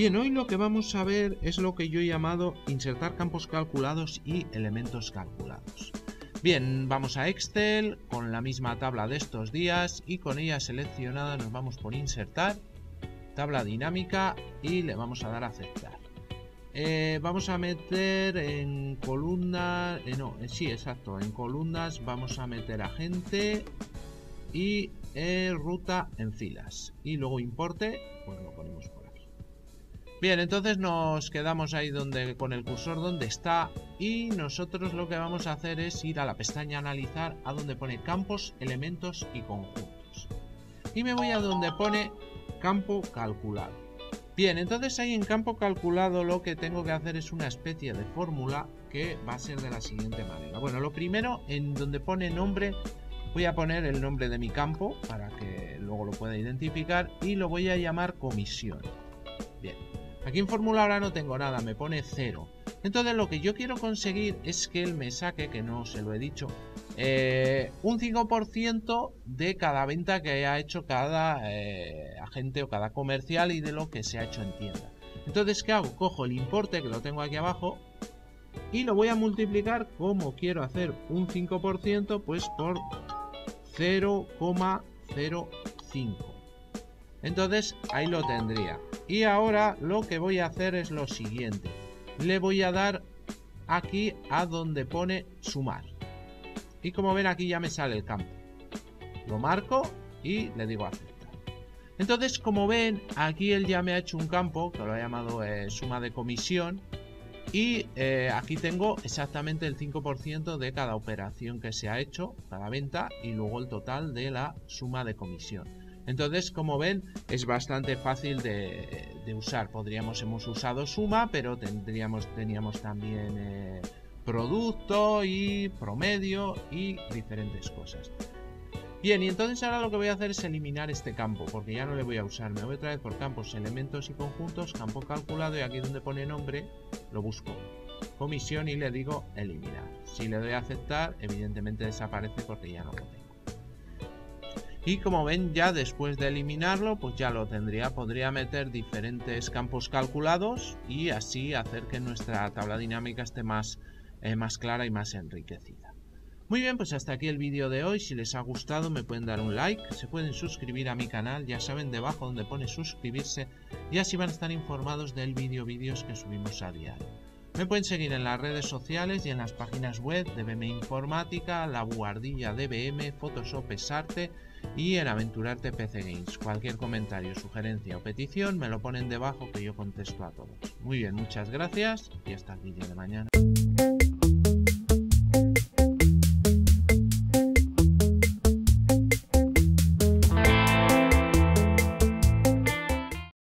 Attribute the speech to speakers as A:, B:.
A: Bien, hoy lo que vamos a ver es lo que yo he llamado insertar campos calculados y elementos calculados. Bien, vamos a Excel con la misma tabla de estos días y con ella seleccionada nos vamos por insertar, tabla dinámica y le vamos a dar a aceptar. Vamos a meter en columnas, en columnas vamos a meter agente y ruta en filas y luego importe, pues lo ponemos por aquí. Bien, entonces nos quedamos ahí con el cursor donde está y nosotros lo que vamos a hacer es ir a la pestaña analizar a donde pone campos, elementos y conjuntos. Y me voy a donde pone campo calculado. Bien, entonces ahí en campo calculado lo que tengo que hacer es una especie de fórmula que va a ser de la siguiente manera. Bueno, lo primero, en donde pone nombre, voy a poner el nombre de mi campo para que luego lo pueda identificar y lo voy a llamar comisión. Bien, aquí en fórmula ahora no tengo nada, me pone 0. Entonces lo que yo quiero conseguir es que él me saque, que no se lo he dicho, un 5% de cada venta que haya hecho cada agente o cada comercial y de lo que se ha hecho en tienda. Entonces, ¿qué hago? Cojo el importe, que lo tengo aquí abajo, y lo voy a multiplicar, como quiero hacer un 5%, pues por 0,05. Entonces, ahí lo tendría. Y ahora lo que voy a hacer es lo siguiente. Le voy a dar aquí a donde pone sumar. Y como ven, aquí ya me sale el campo. Lo marco y le digo aceptar. Entonces, como ven, aquí él ya me ha hecho un campo que lo ha llamado suma de comisión. Y aquí tengo exactamente el 5% de cada operación que se ha hecho, cada venta, y luego el total de la suma de comisión. Entonces, como ven, es bastante fácil de usar. Hemos usado suma, pero teníamos también producto y promedio y diferentes cosas. Bien, y entonces ahora lo que voy a hacer es eliminar este campo, porque ya no le voy a usar. Me voy otra vez por campos, elementos y conjuntos, campo calculado, y aquí donde pone nombre, lo busco. Comisión y le digo eliminar. Si le doy a aceptar, evidentemente desaparece porque ya no lo tengo. Y como ven, ya después de eliminarlo, pues ya lo tendría. Podría meter diferentes campos calculados y así hacer que nuestra tabla dinámica esté más clara y más enriquecida. Muy bien, pues hasta aquí el vídeo de hoy. Si les ha gustado me pueden dar un like, se pueden suscribir a mi canal, ya saben, debajo donde pone suscribirse, y así van a estar informados del vídeos que subimos a diario. Me pueden seguir en las redes sociales y en las páginas web de BM Informática, La Buhardilla DBM, Photoshop es Arte y en Aventurarte PC Games. Cualquier comentario, sugerencia o petición me lo ponen debajo que yo contesto a todos. Muy bien, muchas gracias y hasta el vídeo de mañana.